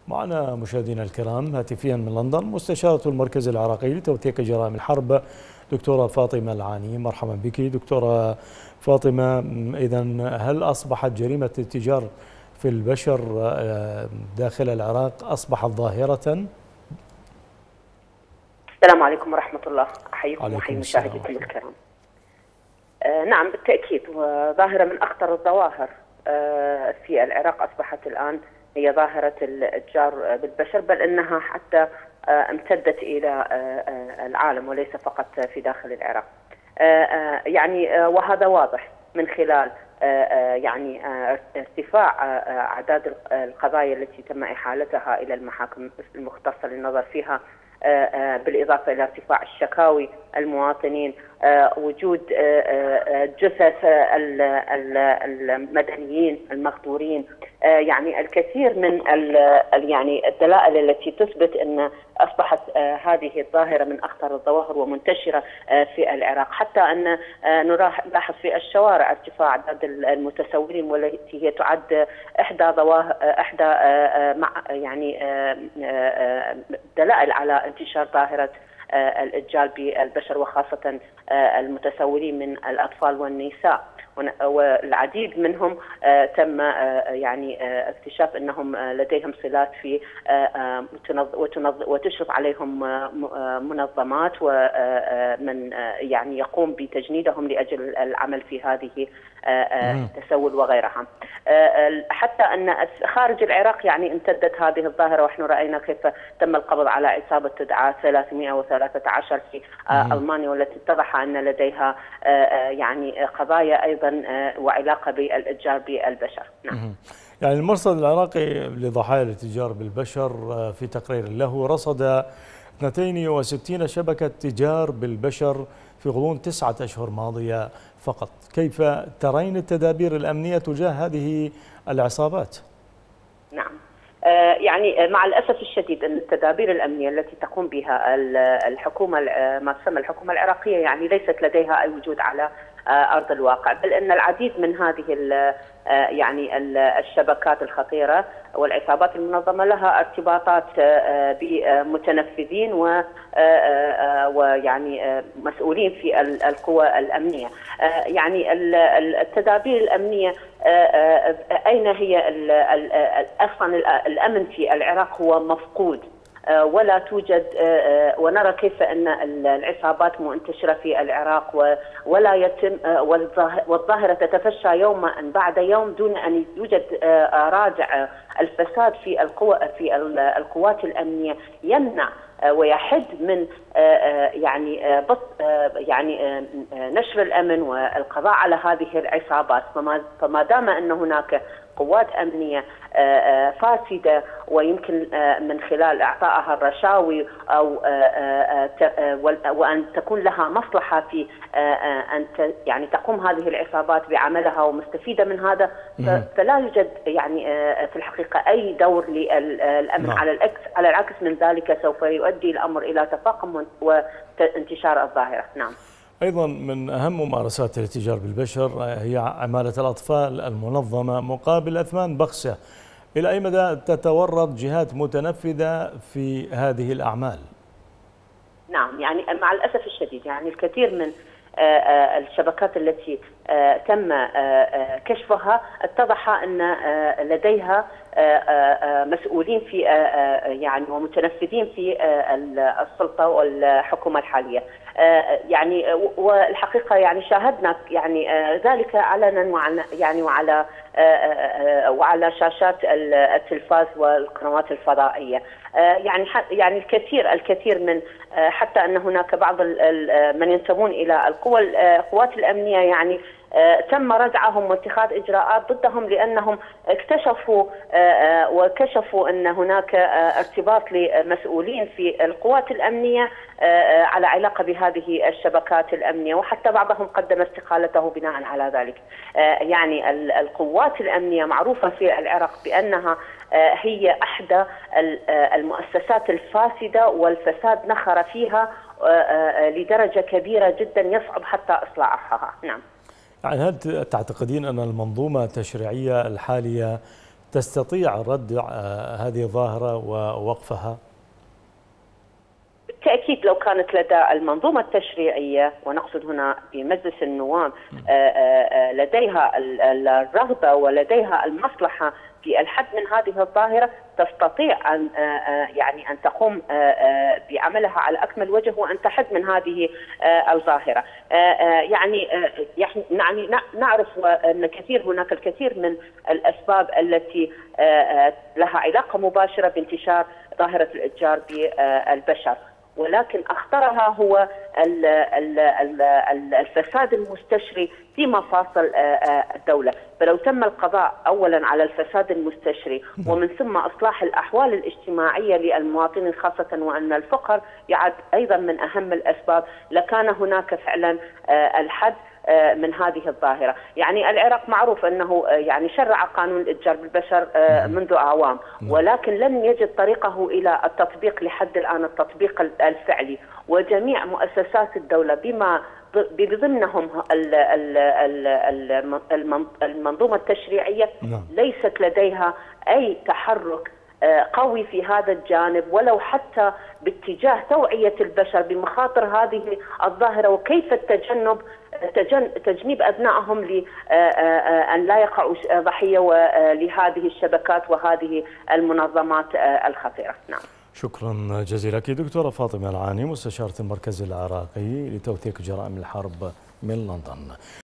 معنا مشاهدينا الكرام هاتفيا من لندن مستشارة المركز العراقي لتوثيق جرائم الحرب دكتورة فاطمة العاني. مرحبا بك دكتورة فاطمة. إذا هل أصبحت جريمة الاتجار في البشر داخل العراق أصبحت ظاهرة؟ السلام عليكم ورحمة الله، أحييكم وأحيي مشاهديكم الكرام. نعم بالتأكيد، وظاهرة من أخطر الظواهر في العراق أصبحت الآن هي ظاهرة الاتجار بالبشر، بل أنها حتى امتدت إلى العالم وليس فقط في داخل العراق. يعني وهذا واضح من خلال يعني ارتفاع أعداد القضايا التي تم إحالتها إلى المحاكم المختصة للنظر فيها، بالإضافة إلى ارتفاع الشكاوي المواطنين، وجود جثث المدنيين المغدورين، يعني الكثير من يعني الدلائل التي تثبت أن أصبحت هذه الظاهرة من أخطر الظواهر ومنتشرة في العراق، حتى أن نلاحظ في الشوارع ارتفاع أعداد المتسولين، والتي هي تعد إحدى يعني دلائل على انتشار ظاهرة الاتجار بالبشر، وخاصة المتسولين من الأطفال والنساء، والعديد منهم تم يعني اكتشاف أنهم لديهم صلات في وتشرف عليهم منظمات ومن يعني يقوم بتجنيدهم لأجل العمل في هذه التسول وغيرها. حتى أن خارج العراق يعني امتدت هذه الظاهرة، ونحن رأينا كيف تم القبض على عصابة تدعى 313 في ألمانيا، والتي اتضح أن لديها يعني قضايا أيضا وعلاقة بالاتجار بالبشر. نعم. يعني المرصد العراقي لضحايا الاتجار بالبشر في تقرير له رصد 62 شبكة تجار بالبشر في غضون 9 أشهر ماضية فقط. كيف ترين التدابير الأمنية تجاه هذه العصابات؟ نعم، يعني مع الأسف الشديد أن التدابير الأمنية التي تقوم بها الحكومة، ما تسمى الحكومة العراقية، يعني ليست لديها أي وجود على أرض الواقع، بل أن العديد من هذه يعني الشبكات الخطيرة والعصابات المنظمة لها ارتباطات بمتنفذين ويعني مسؤولين في القوى الأمنية. يعني التدابير الأمنية أين هي؟ أصلا الأمن في العراق هو مفقود، ولا توجد، ونرى كيف أن العصابات منتشرة في العراق، ولا يتم، والظاهرة تتفشى يوما بعد يوم دون أن يوجد رادع. الفساد في القوات الأمنية يمنع ويحد من يعني نشر الأمن والقضاء على هذه العصابات. فما دام أن هناك قوات أمنية فاسدة، ويمكن من خلال إعطائها الرشاوي أو وأن تكون لها مصلحة في أن يعني تقوم هذه العصابات بعملها ومستفيدة من هذا، فلا يوجد يعني في الحقيقة أي دور للأمن. على العكس من ذلك سوف يؤدي الأمر إلى تفاقم وانتشار الظاهرة. نعم. أيضا من أهم ممارسات الاتجار بالبشر هي عمالة الأطفال المنظمة مقابل أثمان بخسة. إلى أي مدى تتورط جهات متنفذة في هذه الأعمال؟ نعم، يعني مع الأسف الشديد يعني الكثير من الشبكات التي تم كشفها اتضح أن لديها مسؤولين في يعني ومتنفذين في السلطة والحكومة الحالية. يعني والحقيقة يعني شاهدنا يعني ذلك علنا يعني وعلى شاشات التلفاز والقنوات الفضائية. يعني الكثير من حتى أن هناك بعض من ينتمون إلى القوات الأمنية يعني تم ردعهم واتخاذ إجراءات ضدهم، لأنهم وكشفوا أن هناك ارتباط لمسؤولين في القوات الأمنية على علاقة بهذه الشبكات الأمنية، وحتى بعضهم قدم استقالته بناء على ذلك. يعني القوات الأمنية معروفة في العراق بأنها هي أحدى المؤسسات الفاسدة، والفساد نخر فيها لدرجة كبيرة جدا يصعب حتى إصلاحها. نعم. يعني هل تعتقدين أن المنظومة التشريعية الحالية تستطيع ردع هذه الظاهرة ووقفها؟ بالتأكيد لو كانت لدى المنظومة التشريعية، ونقصد هنا بمجلس النواب، لديها الرغبة ولديها المصلحة في الحد من هذه الظاهرة، تستطيع أن يعني أن تقوم بعملها على أكمل وجه وأن تحد من هذه الظاهرة. يعني نعرف أن هناك الكثير من الأسباب التي لها علاقة مباشرة بانتشار ظاهرة الإتجار بالبشر، ولكن أخطرها هو الفساد المستشري في مفاصل الدولة. فلو تم القضاء أولا على الفساد المستشري ومن ثم إصلاح الأحوال الاجتماعية للمواطنين خاصة، وأن الفقر يعد أيضا من أهم الأسباب، لكان هناك فعلا الحد من هذه الظاهرة. يعني العراق معروف أنه يعني شرع قانون الإتجار بالبشر منذ أعوام، ولكن لم يجد طريقه إلى التطبيق لحد الآن، التطبيق الفعلي. وجميع مؤسسات الدولة بما بضمنهم المنظومة التشريعية ليست لديها أي تحرك قوي في هذا الجانب، ولو حتى باتجاه توعية البشر بمخاطر هذه الظاهرة وكيف تجنيب أبنائهم لأن لا يقعوا ضحية لهذه الشبكات وهذه المنظمات الخطيرة. نعم. شكرا جزيلا لك دكتورة فاطمة العاني، مستشارة المركز العراقي لتوثيق جرائم الحرب من لندن.